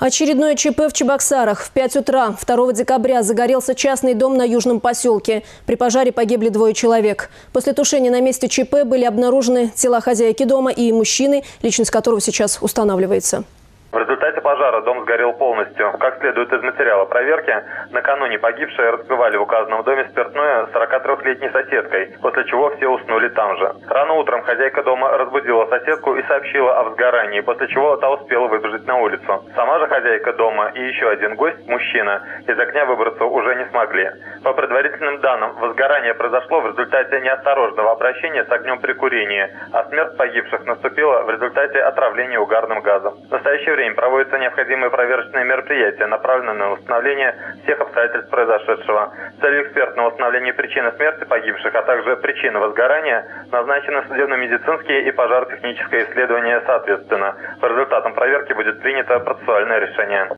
Очередное ЧП в Чебоксарах. В 5 утра 2 декабря загорелся частный дом на Южном поселке. При пожаре погибли 2 человек. После тушения на месте ЧП были обнаружены тела хозяйки дома и мужчины, личность которого сейчас устанавливается. В результате пожара дом сгорел полностью. Как следует из материала проверки, накануне погибшие распивали в указанном доме спиртное с 43-летней соседкой, после чего все уснули там же. Рано утром хозяйка дома разбудила соседку и сообщила о возгорании, после чего та успела выбежать на улицу. Сама же хозяйка дома и еще один гость, мужчина, из огня выбраться уже не смогли. По предварительным данным, возгорание произошло в результате неосторожного обращения с огнем при курении, а смерть погибших наступила в результате отравления угарным газом. В настоящее время проводятся необходимые проверочные мероприятия, направленные на установление всех обстоятельств произошедшего. С целью экспертного установления причины смерти погибших, а также причины возгорания, назначены судебно-медицинские и пожаротехническое исследования соответственно. По результатам проверки будет принято процессуальное решение.